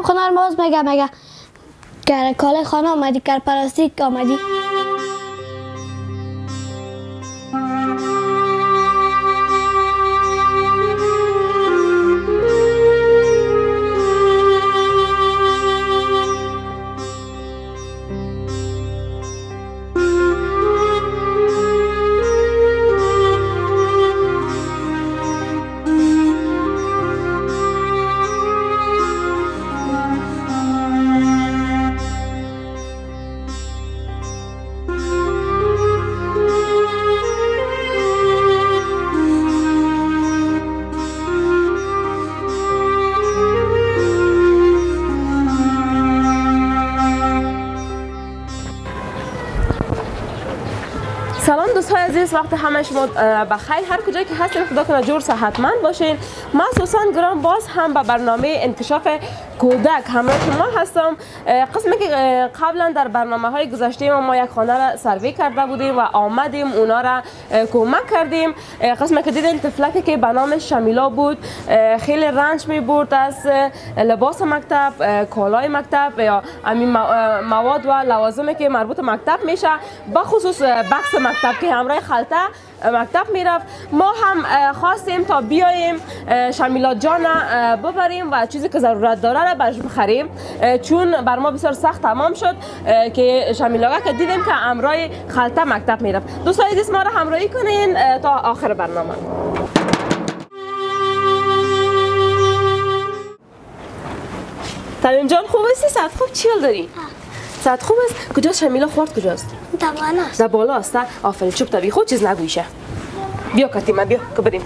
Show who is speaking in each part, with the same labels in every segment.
Speaker 1: خونه باز مگه کاله خانه آمدی کار پلاستیک آمدی.
Speaker 2: سلام دوستای عزیز، وقت همه شما بخیر. هر کجایی که هستین خدا کنه جور صحتمند باشین. من سوسن گرام باز هم به برنامه انکشاف کودک همراه شما هستم. قسمی که قبلا در برنامه های گذشته ما یک خانه را سروی کرده بودیم و آمدیم اونا را کمک کردیم. قسمی که دیدین طفلکی که به نام شمیلا بود، خیلی رنج می برد از لباس مکتب، کالای مکتب یا مواد و لوازمی که مربوط مکتب میشه، بخصوص بکس مکتب که همراه خلطه مکتب میرفت. ما هم خواستیم تا بیاییم شمیلا جان ببریم و چیزی که ضرورت داره را برش بخریم، چون بر ما بسیار سخت تمام شد که شمیلا که دیدیم که همراه خلطه مکتب میرفت. دوستان عزیز ما را همراهی کنین تا آخر برنامه. تمیم جان خوب هستی؟ صحت خوب؟ چیل داری؟ صحت خوب است؟ کجا شمیلا خورد کجاست؟
Speaker 1: در بالا است.
Speaker 2: در بالا است. آفرین، چوب تا بی خود چیز نگویشه. بیا کتیمه بیا که بریم.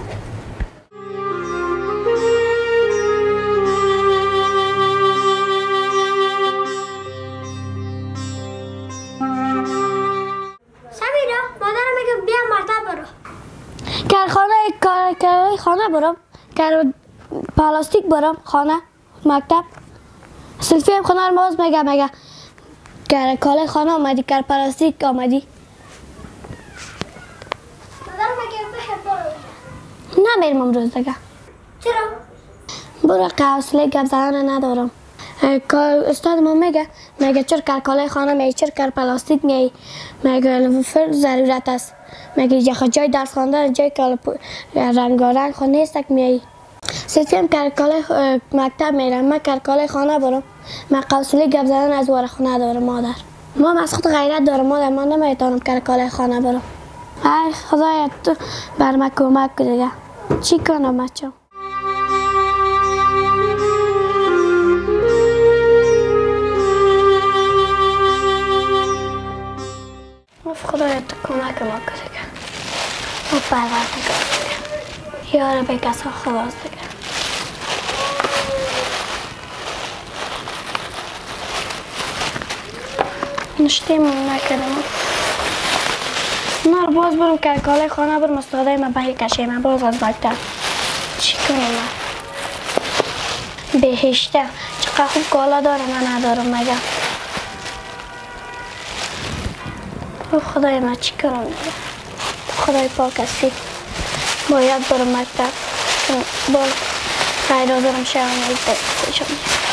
Speaker 1: شمیلا مادرم میگه بیا مکتب برو. کار خانه برم. کار پلاستیک برم خانه مکتب. سلفی هم خانه رو باز مگه کاله خانه آمدی کار پلاستیک آمدی.
Speaker 3: مادرم میگه برو.
Speaker 1: نمیرم امروز دیگه.
Speaker 3: چرا؟
Speaker 1: برو حوصله گپ زدن ندارم. استاد ما میگه چرا کاله خانه میای، چرا کار پلاستیک میای، میگه ضرورت است، میگه جای درس خواندن جای رنگارنگ خو نیست که میای. سلفی هم کاله مکتب میرم، من کاله خانه برم. من حوصله گپ زدن از واره خونه ندارم مادر. ما از خود غیرت دارم مادر، من نمیتونم کاله خانه برم. ای خدایا تو بر من کمک کن دیگه. چی کنم بچه؟ خدایا تو کمک ما کن دیگه. ما پروردگار دیگه. یا رب کسا خلاص دیگه. نشتیم نکردم. من باز برم که کاله خانه برم استاده من بهی کشیم باز از مکتب. چی کنم من؟ بهشته چقدر خوب کالا دارم من ندارم مگه. خدای من چی کنم دیگه. خدای پاک هستی. باید برم مکتب. باز خیر آزارم شوم ایشم.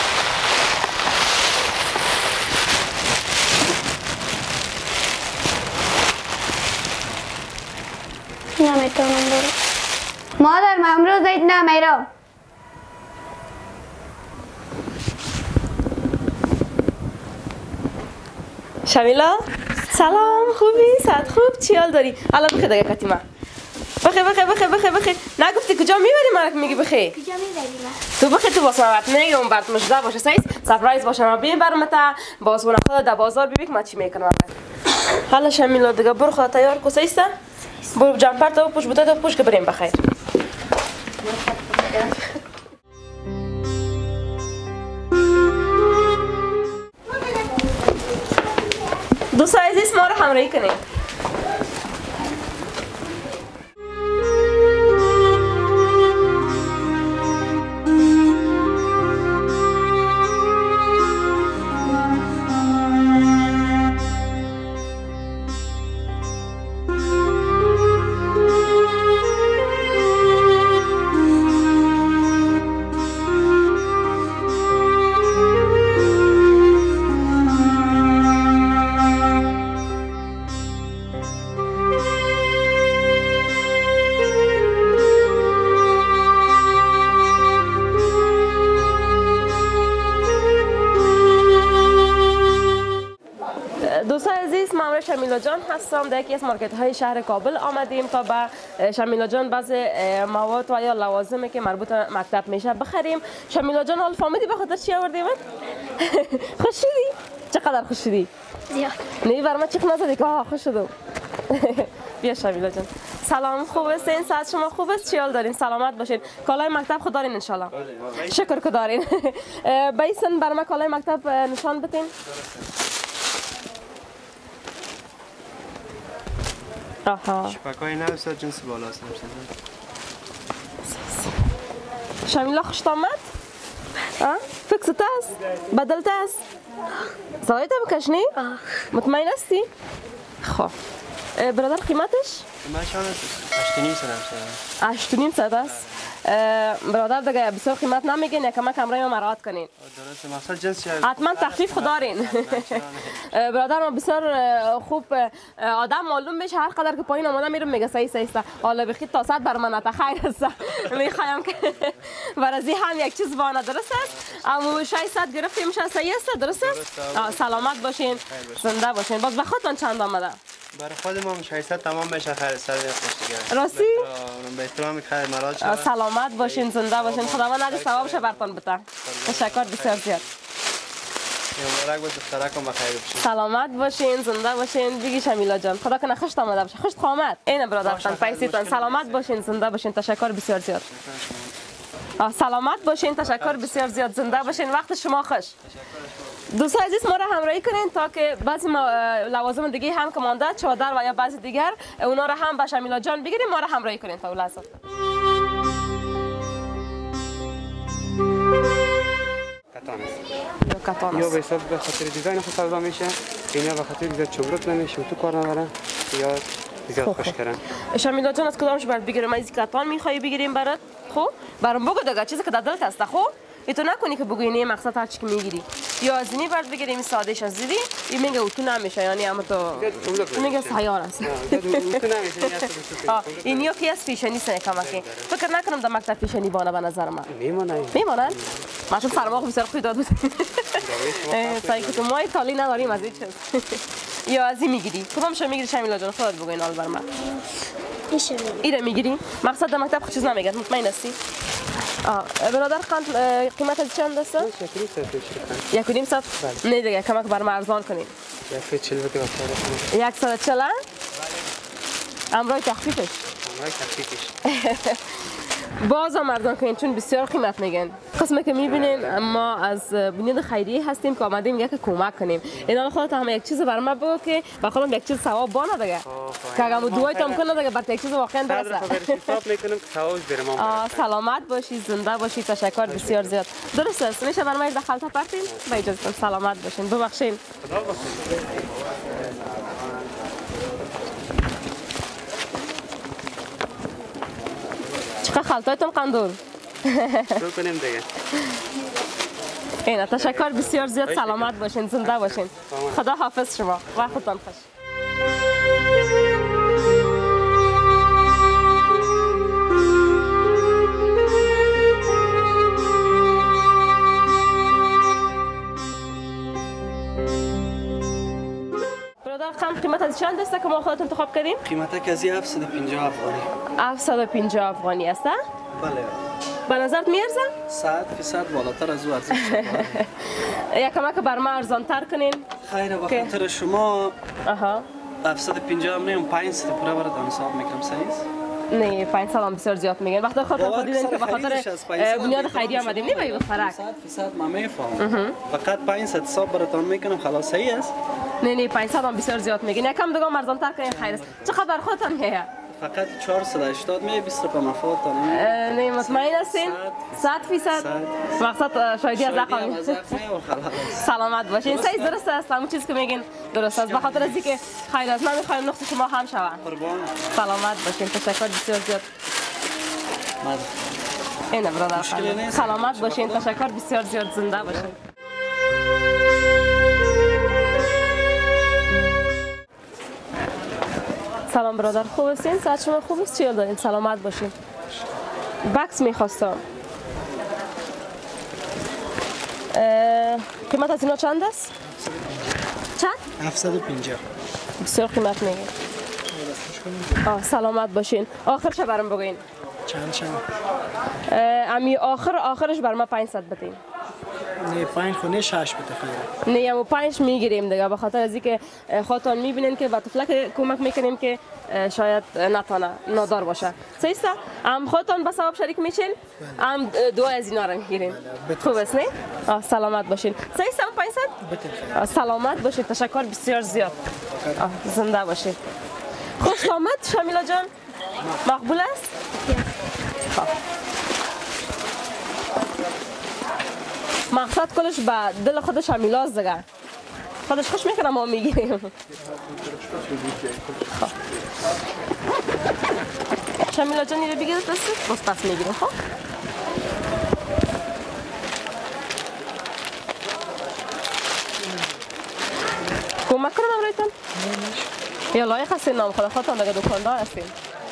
Speaker 1: نمیتونم برم. مادر من امروز عید نمیرم.
Speaker 2: شمیلا سلام، خوبی؟ صحت خوب؟ چی حال داری؟ الان بخیر دیگه کتیمه. بخیر. نگفتی کجا میبری من میگی بخیر؟
Speaker 1: کجا میبری؟
Speaker 2: تو بخیر تو واسه من نمیگم برات مجزا باشه سایز سرپرایز باشه. من ببین برام تا باز اون خدا در بازار ببین من چی میکنم. حالا شمیلا دیگه برو خدا تیار کو سایز. برو جمپر تو پوش بوته تو پوش که بریم بخیر. دوستای عزیز ما رو همراهی کنید. شمیلا جان هستم. در یکی از مارکت های شهر کابل آمدیم تا به شمیلا جان بعض مواد و یا لوازمی که مربوط به مکتب میشه بخریم. شمیلا جان حال فهمیدی به خاطر چی آوردیم؟ خوش شدی؟ چقدر خوش شدی؟
Speaker 1: زیاد.
Speaker 2: نه بر من چیخ نزدی که خوش شدم. بیا شمیلا جان. سلام، خوب هستین؟ صحت شما خوب است؟ چی حال دارین؟ سلامت باشین. کالای مکتب خود دارین ان شاء الله؟ شکر که دارین. بیسن بر من کالای مکتب نشان بدین. آها.
Speaker 4: شپکای نو است جنس بالاست.
Speaker 2: شمیلا خوش آمد؟ فکست است؟ بدلت است؟ زایده بکشنی؟ مطمئن هستی؟ خب برادر قیمتش؟
Speaker 4: قیمتشان
Speaker 2: 8.5 است. برادر دیگه بسیار قیمت نمیگین، یکم کمره ما مراعات کنین.
Speaker 4: درسته، مثلا جنس چیه؟
Speaker 2: حتما تخفیف دارین. برادر ما بسیار خوب آدم معلوم میشه، هر قدر که پایین آمده میرم میگه صحیح است. حالا بخید تا صد بر من خیر است. میخوایم که برازی هم یک چیز وانه درست است. اما 600 گرفتیم میشه صحیح است درست است؟ سلامت باشین، زنده باشین. باز به خودتون چند آمده؟
Speaker 4: برای خود ما 600 تمام میشه خیر سر خوشگل.
Speaker 2: راستی؟
Speaker 4: به احترام خیر مراد شد.
Speaker 2: سلامت باشین، زنده باشین. خداوند از ثوابش براتون بده. تشکر بسیار زیاد.
Speaker 4: مبارک باشه دخترکم بخیر باشین.
Speaker 2: سلامت باشین، زنده باشین. بگی شمیلا جان خدا کنه خوشت آمده باشه. خوشت آمد. اینه برادرتان پیسیتون. سلامت باشین، زنده باشین. تشکر بسیار زیاد. سلامت باشین، تشکر بسیار زیاد. زنده باشین. وقت شما خوش. دوستان عزیز ما را همراهی کنین تا که بعضی لوازم دیگه هم که مانده چادر و یا بعضی دیگر اونا را هم به شمیلا جان بگیریم. ما را همراهی کنین تا اون لحظه.
Speaker 4: کتان است. یا به حساب به خاطر دیزاین خود ساده میشه، اینا به خاطر دیزاین چوبرت نمیشه و تو کار نداره یا زیاد خوش کردن.
Speaker 2: شمیلا جان از کدامش برات بگیریم؟ از کتان میخوای بگیریم برات؟ خب برام بگو دیگه چیزی که در دلت هست. خب تو نکنی که بگویی نه مقصد هر چی که میگیری یا از اینی برات بگیریم این سادهش از دیدی این میگه تو نمیشه، یعنی اما تو میگه سیار است. اینیا کی از پیشنی سن کمکی فکر نکنم در مکتب پیشنی بانه به نظر من میمونن. ما چون سرما بسیار خوب داد بود. سعی که ما ایتالی نداریم از این چیز. یا از این میگیری کدومش میگیری شمیلا جان؟ خودت بگو این حال بر من. ایره میگیری؟ مقصد در مکتب خود چیز نمیگه، مطمئن هستی؟ برادر خان قیمت از چند است؟ 1.5 ساعت. نه دیگه کمک بر من ارزان کنین.
Speaker 4: 140 بده واسه
Speaker 2: 140 امرای تخفیفش. باز هم ارزان کنین چون بسیار قیمت میگن. قسمی که میبینین ما از بنیاد خیریه هستیم که آمدیم یک کمک کنیم. اینا خودت هم یک چیز برام بگو که با خودم یک چیز ثواب بانه دیگه. که اگه دوای تام کنه دیگه بر یک چیز واقعا درسته.
Speaker 4: حساب میکنم که ثوابش بره ما.
Speaker 2: سلامت باشی، زنده باشی. تشکر بسیار زیاد. درست است. میشه برام داخل تا پرتین؟ با اجازهتون سلامت باشین. ببخشید. چقدر خلطایتون قندول.
Speaker 4: شروع کنیم دیگه.
Speaker 2: اینا تشکر بسیار زیاد. سلامت باشین، زنده باشین. خدا حافظ شما. وقتتون خوش. برادر خان قیمت از چند است که ما خودت انتخاب کردیم؟
Speaker 4: قیمت کزی 750 افغانی.
Speaker 2: 750 افغانی است؟
Speaker 4: بله.
Speaker 2: به نظرت میارزه؟
Speaker 4: 100% بالاتر از او ارزش داره.
Speaker 2: یکم که بر ما ارزان تر کنین.
Speaker 4: خیر به خاطر شما. 750 هم 500 پوره برات حساب میکنم صحیح است؟
Speaker 2: نه 500 هم بسیار زیاد میگن. وقتی خاطر دیدن که به خاطر بنیاد خیریه آمدیم نه به فرق
Speaker 4: 100% ما میفهمم. فقط 500 حساب براتون میکنم خلاص صحیح است؟
Speaker 2: نه 500 هم بسیار زیاد میگن. یکم دیگه ارزان تر کنین خیر است. چه خبر خودتان میه؟
Speaker 4: فقط 480 می 20 روپیه مفاد
Speaker 2: نه مطمئن هستین؟ 100%. مقصد شایدی از رقم. سلامت باشین. صحیح درست است. همون چیز که میگین درست است. به خاطر از اینکه خیر است نمیخوایم نقص شما هم شود. سلامت باشین. تشکر بسیار زیاد. اینه برادر. سلامت باشین. تشکر بسیار زیاد. زنده باشین. سلام برادر، خوب هستین؟ صحت شما خوب است؟ چی حال دارین؟ سلامت باشین. بکس میخواستم. قیمت از اینا چند است؟ چند؟
Speaker 4: 750.
Speaker 2: بسیار قیمت میگه. سلامت باشین. آخرش برام بگین.
Speaker 5: چند
Speaker 2: امی آخرش بر ما 500 بدین.
Speaker 5: نه 5 خونه 6 بده خیره.
Speaker 2: نه اما 5 میگیریم دیگه به خاطر از اینکه خودتان میبینین که با طفلک کمک میکنیم که شاید نتونه نادار باشه. صحیح ام خودتان به ثواب شریک میشین ام دو از اینا رو میگیریم. خوب است نه؟ سلامت باشین. صحیح ام 500 سلامت باشین. تشکر بسیار زیاد. زنده باشین. خوش آمد شمیلا جان. مقبول است؟ مقصد کلش به دل خودش شمیلاست دیگه. خودش خوش میکنه ما میگیریم. شمیلا جان رو بگیرد دست باز پس میگیریم. خب کمک کنم امرایتان؟ یا لایق هستین نام خودتان دیگه دکاندار هستین.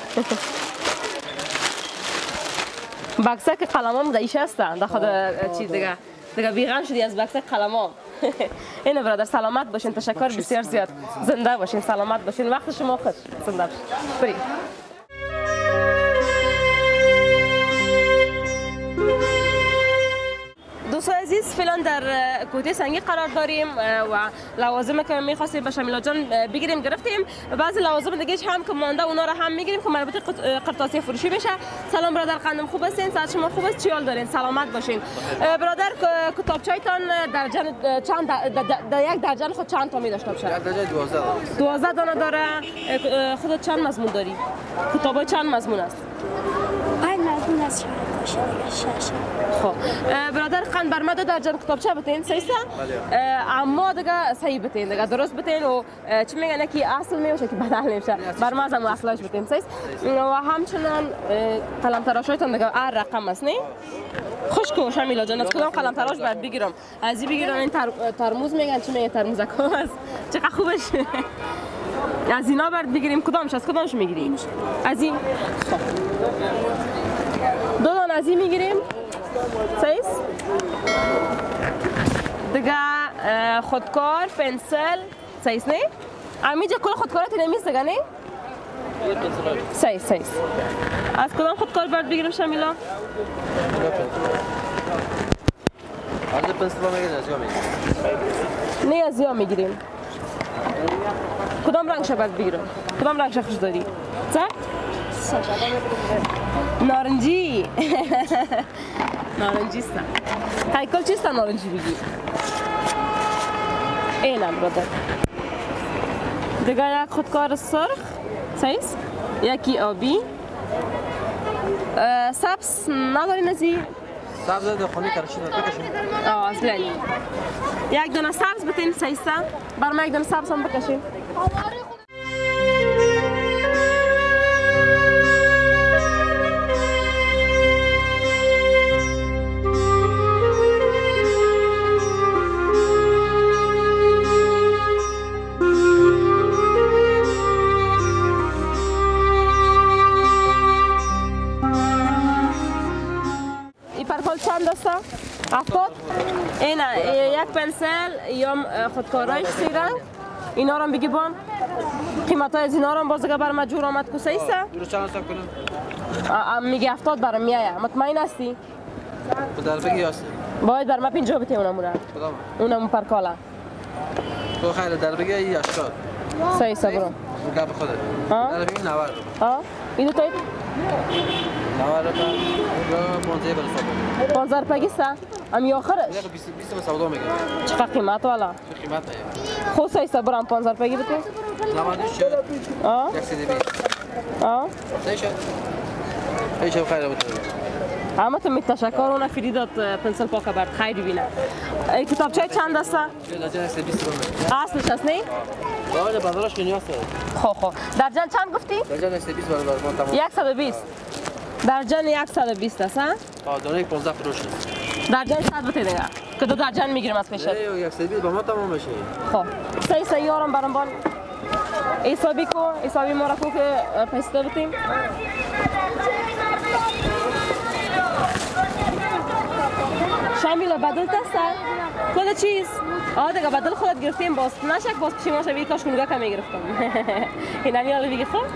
Speaker 2: بکسه که قلمام دایشه هستن در خود چیز دیگه بیغم شدی از بکسه قلمام. اینه برادر سلامت باشین. تشکر بسیار زیاد. زنده باشین. سلامت باشین. وقت شما خود زنده باشین. بریم. دوستان عزیز فعلا در کوته سنگی قرار داریم و لوازم که می‌خواستیم به شمیلا جان بگیریم گرفتیم. بعضی لوازم دیگه هم که مانده اونا رو هم میگیریم که مربوط قرطاسی فروشی بشه. سلام برادر قندم خوب هستین؟ صحت شما خوب است؟ چی حال دارین؟ سلامت باشین. برادر کتابچه‌تان درجن چند در یک درجن خود چند تا می داشته باشه؟
Speaker 6: درجه
Speaker 2: 12 دانه داره. خودت چند مضمون داری؟ کتابای چند مضمون است؟
Speaker 3: 5 مضمون است.
Speaker 2: خب برادر قند بر مدد درجن کتابچه بتین صحیح اما دیگه صحیح بتین دیگه درست بتین و چی میگن که اصل میشه که بدل نمیشه بر ما هم اصلاش بتین صحیح و همچنان قلم تراشایتون دیگه هر رقم است نه خوش کو شمیلا جان از کدام قلم تراش بعد بگیرم از این بگیرم این ترموز میگن چی میگه ترموزک است چقدر خوبش از اینا بعد بگیریم کدامش از کدامش میگیریم از این دو دانه از این میگیریم صحیح دیگه خودکار پنسل صحیح نه امیجا کل خودکارات نمیست دیگه نه صحیح از کدام خودکار باید بگیریم شمیلا
Speaker 6: از پنسل میگیریم از یا میگیریم
Speaker 2: نه از یا میگیریم کدام رنگش باید بگیرم کدام رنگش خوش داری نارنجی نارنجی است هایکل چیست نارنجی بگی اینم برادر دیگه یک خودکار سرخ صحیح یکی آبی سبز نداری نزی
Speaker 6: سبز در خونه کرشید بکشیم
Speaker 2: اصلا یک دونه سبز بتین صحیح بر ما یک دونه سبز هم بکشیم چند است؟ 70 این یک پنسل یا خودکارایش 3 رنگ اینا رو بگی بان قیمتای از اینا رو باز دیگه برام جور آمد کو صحیح است
Speaker 6: درست چند حساب کنم
Speaker 2: میگه 70 برام میایه مطمئن هستی
Speaker 6: در بگی هستی
Speaker 2: باید بر ما 50 بتی اونم
Speaker 6: کدام
Speaker 2: اونم پرکالا
Speaker 6: تو خیلی در بگی 80
Speaker 2: صحیح است برو
Speaker 6: گپ خودت در بگی 90
Speaker 2: اینو تو
Speaker 6: 90 رو 15 برسا
Speaker 2: 15 پگیسته امی آخرش
Speaker 6: 20 من سودا میگم
Speaker 2: چقدر قیمت والا
Speaker 6: قیمت
Speaker 2: خود صحیح است برام 15 پگی بده
Speaker 6: 90 شد 120 صحیح شد ای شب خیر بود
Speaker 2: اما تو تشکر اون فریدات پنسل پاک برد خیلی بینه ای کتابچه چند است
Speaker 6: درجه 120
Speaker 2: اصلش است نه
Speaker 6: باید بازارش که نیاز داره
Speaker 2: خب درجن چند گفتی
Speaker 6: درجه 120 برابر ما تمام
Speaker 2: 120 درجن 120 است ها
Speaker 6: دونه 15 فروش
Speaker 2: درجن 100 بده دیگه که دو درجن میگیرم از پیشت
Speaker 6: 120 با ما تمام میشه
Speaker 2: خب صحیح یارم برام بان حسابی ما را کو که پیسته بتیم شمیلا بدل تست کل چیز دیگه بدل خودت گرفتیم باز نشک باز پشیمان شوی کاش کنگا کمی گرفتم. این نمیال بگی خب.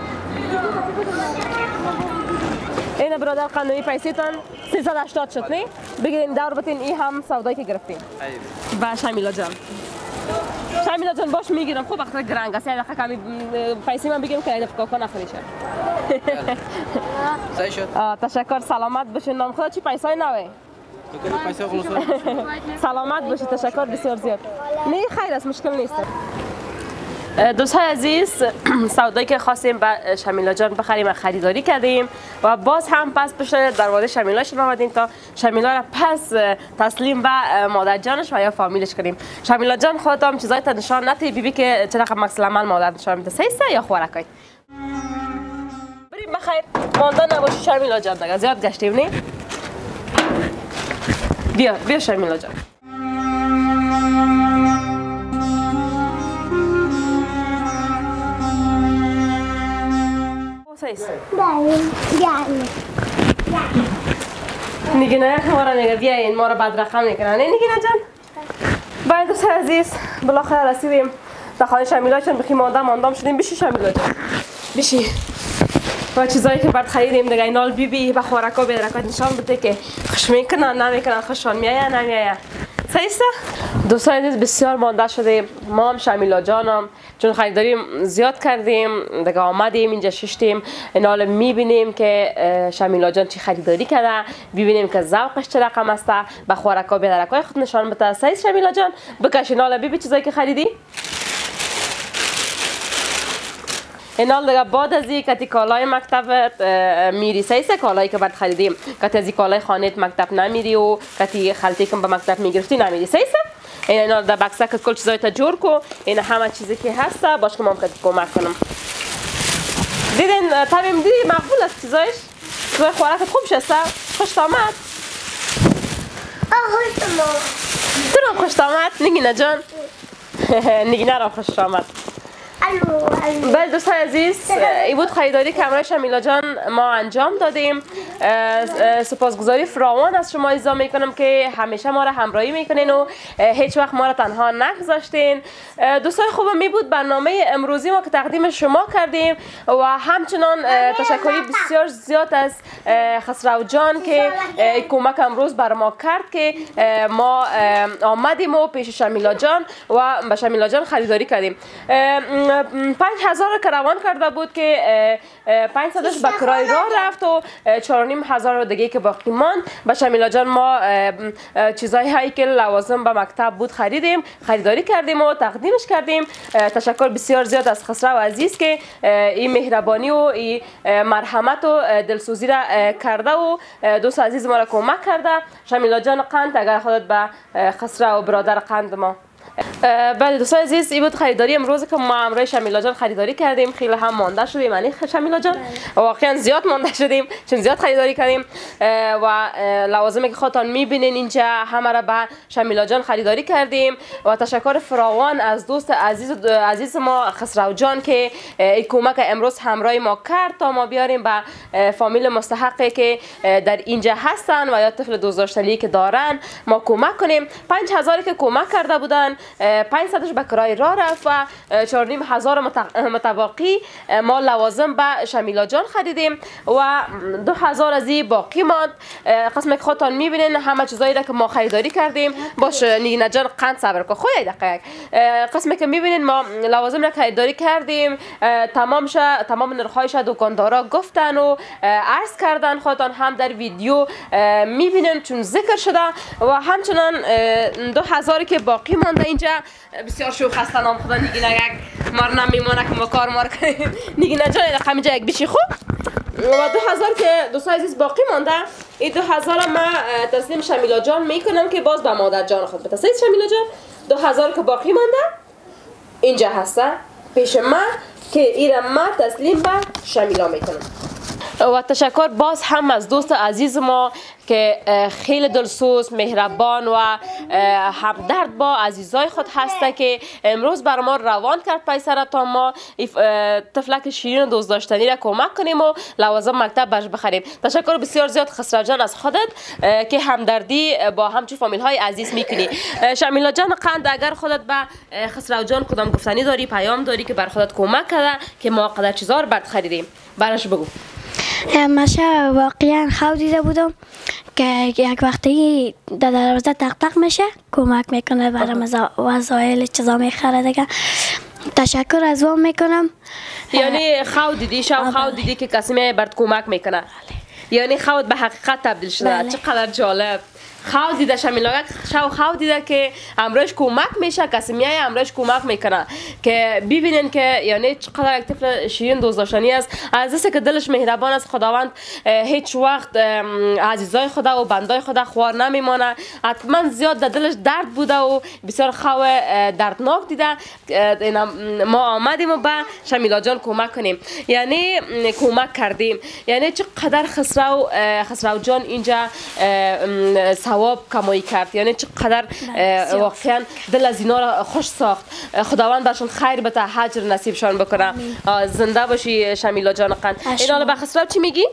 Speaker 2: این برادر قانونی پیسیتون 380 شد نه؟ بگیرین دور بتین این هم سودایی که گرفتیم. با شمیلا جان. شمیلا جان باش میگیرم خوب وقت گرنگ است. یعنی کمی پیسی من بگیم که دفعه نخریشه.
Speaker 6: صحیح شد.
Speaker 2: تشکر سلامت باشین. نام خدا چی پیسای نوه؟
Speaker 6: پیسه خلاص.
Speaker 2: سلامت باشید تشکر بسیار زیاد. نه خیر است مشکل نیست. دوستان عزیز سودایی که خواستیم به شمیلا جان بخریم خریداری کردیم و باز هم پس پشت دروازه شمیلا شما آمدیم تا شمیلا را پس تسلیم به مادر جانش و یا فامیلش کنیم. شمیلا جان خودت هم چیزای تا نشان ندی بیبی که چه رقم مکس العمل مادر نشان میده سیسته یا خوارکای بریم بخیر مانده نباشی شمیلا جان دیگه زیاد گشتیم نه بیا شمیلا جان نگینه ما را بیاین ما را بعد رقم نکنن نه نگینه جان باید دوست عزیز بالاخره رسیدیم در خانه شمیلا جان بخی ماندام شدیم بشی شمیلا جان بشی و چیزایی که بعد خریدیم دیگه اینال بی به خوارکا بدرکات نشان بده که خوش میکنن نمیکنن خوششان میایه نمیایه سیسته دوستان عزیز بسیار مانده شده ما هم شمیلا جانم چون خریداری زیاد کردیم دیگه آمدیم اینجا ششتیم این حال میبینیم که شمیلا جان چی خریداری کرده ببینیم که ذوقش چه رقم است به خوارکا بدرکای خود نشان بده سیس شمیلا جان بکش این حال ببین چیزایی که خریدی این حال دیگه بعد از این کتی کالای مکتبت میری سیسه کالایی که بعد خریدیم کتی از این کالای خانت مکتب نمیری و کتی خلطی که به مکتب میگرفتی نمیری سیسه این حال در بکسه که کل چیزای تا جور کو این همه چیزی که هسته باش که ما هم کتی کمک کنم دیدین تبیم دیدی مقبول است چیزایش چیزای خوارکت خوب شسته خوش آمد
Speaker 1: خوش آمد
Speaker 2: تو رو خوش آمد نگینه جان نگینه رو خوش آمد بله دوستان عزیز این بود خریداری که همراه شمیلا جان ما انجام دادیم سپاسگزاری فراوان از شما عزیزان میکنم که همیشه ما را همراهی میکنین و هیچ وقت ما را تنها نگذاشتین دوستان خوبم می بود برنامه امروزی ما که تقدیم شما کردیم و همچنان تشکری بسیار زیاد از خسرو جان که کمک امروز بر ما کرد که ما آمدیم و پیش شمیلا جان و به شمیلا جان خریداری کردیم 5000 که روان کرده بود که 500ش به کرای راه رفت و 4500 دیگه که باقی ماند به شمیلا جان ما چیزایی هایی که لوازم به مکتب بود خریداری کردیم و تقدیمش کردیم تشکر بسیار زیاد از خسرو عزیز که این مهربانی و این مرحمت و دلسوزی را کرده و دوست عزیز ما را کمک کرده شمیلا جان قند اگر خودت به خسرو و برادر قند ما بله دوستان عزیز این بود خریداری امروز که ما همراه شمیلا جان خریداری کردیم خیلی هم مانده شدیم یعنی شمیلا جان واقعا زیاد مانده شدیم چون زیاد خریداری کردیم و لوازمی که خودتان میبینین اینجا همه را به شمیلا جان خریداری کردیم و تشکر فراوان از دوست عزیز ما خسرو جان که این کمک امروز همراه ما کرد تا ما بیاریم به فامیل مستحقی که در اینجا هستن و یا طفل دوزداشتنی که دارن ما کمک کنیم 5000 که کمک کرده بودن 500ش به کرای راه رفت و 4500 متباقی ما لوازم به شمیلا جان خریدیم و 2000 از این باقی ماند قسم که خودتان میبینین همه چیزایی را که ما خریداری کردیم باش نگینه جان قند صبر کن خودی دقیق قسمی که میبینین ما لوازم را خریداری کردیم تمام نرخ‌هایش دکاندارا گفتن و عرض کردن خودتان هم در ویدیو میبینین چون ذکر شده و همچنان 2000 که باقی مانده اینجا بسیار شوخ هستن نام خدا نگینه یک مار نمیمانه که ما کار کنیم نگینه جان رقم اینجا یک بشی خوب و 2000 که دوستان عزیز باقی مانده این 2000 ما تسلیم شمیلا جان میکنم که باز به مادر جان خود بتسلیم شمیلا جان 2000 که باقی مانده اینجا هسته پیش ما که ایرم ما تسلیم به شمیلا میکنم و تشکر باز هم از دوست عزیز ما که خیلی دلسوز مهربان و همدرد با عزیزای خود هسته که امروز بر ما روان کرد پیسر تا ما طفلک شیرین و دوست داشتنی را کمک کنیم و لوازم مکتب برش بخریم. تشکر بسیار زیاد خسرو جان از خودت که همدردی با همچون فامیل های عزیز میکنی. شمیلا جان قند اگر خودت به خسرو جان کدام گفتنی داری پیام داری که بر خودت کمک کرده که ما قدر چیزا رو برات خریدیم براش بگو.
Speaker 1: من واقعا خواب دیده بودم که یک وقتی در دروازه تق تق میشه کمک میکنه برام وسایل چیزا میخره دیگه. تشکر از وام میکنم.
Speaker 2: یعنی خواب دیدی خواب دیدی که کسی می برات کمک میکنه. یعنی خواب به حقیقت تبدیل شده. چقدر جالب. خواب دیده شمیلا خواب دیده که امروز کمک میشه کسی میای امروز کمک میکنه که ببینین که یعنی چقدر یک طفل شیرین دوست داشتنی است. از اینکه دلش مهربان است خداوند هیچ وقت عزیزای خدا و بندای خدا خوار نمیمانه. حتما زیاد در دلش درد بوده و بسیار خواب دردناک دیده. ما آمدیم و به شمیلا جان کمک کنیم یعنی کمک کردیم. یعنی چقدر خسرو جان اینجا ثواب کمایی کرد. یعنی چقدر واقعا دل از اینا را خوش ساخت. خداوند برشون خیر بده حجر نصیبشان بکنه. زنده باشی شمیلا جان قند. این حالا به خسرو چی میگی؟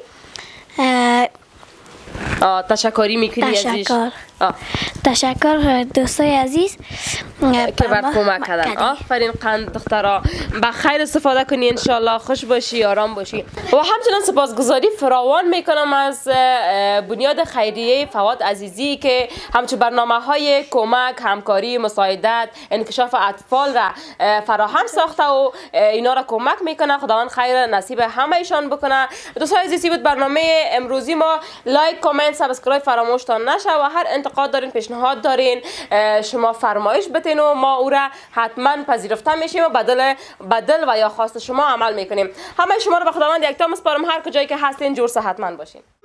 Speaker 2: تشکری میکنی عزیز.
Speaker 1: تشکر دوستای عزیز
Speaker 2: که بر کمک کردن. آفرین قند دخترا با خیر استفاده کنی انشالله خوش باشی آرام باشی. و همچنان سپاسگزاری فراوان میکنم از بنیاد خیریه فواد عزیزی که همچون برنامه های کمک همکاری مساعدت انکشاف اطفال را فراهم ساخته و اینا را کمک میکنه. خداوند خیر نصیب همه ایشان بکنه. دوستای عزیزی بود برنامه امروزی ما. لایک کامنت سابسکرایب فراموشتان نشه و هر انتقاد دارین پیشنهاد دارین شما فرمایش بتین و ما او را حتما پذیرفته میشیم و بدل و یا خواست شما عمل میکنیم. همه شما رو به خداوند یکتا میسپارم. هر کجایی که هستین جور صحتمند باشین.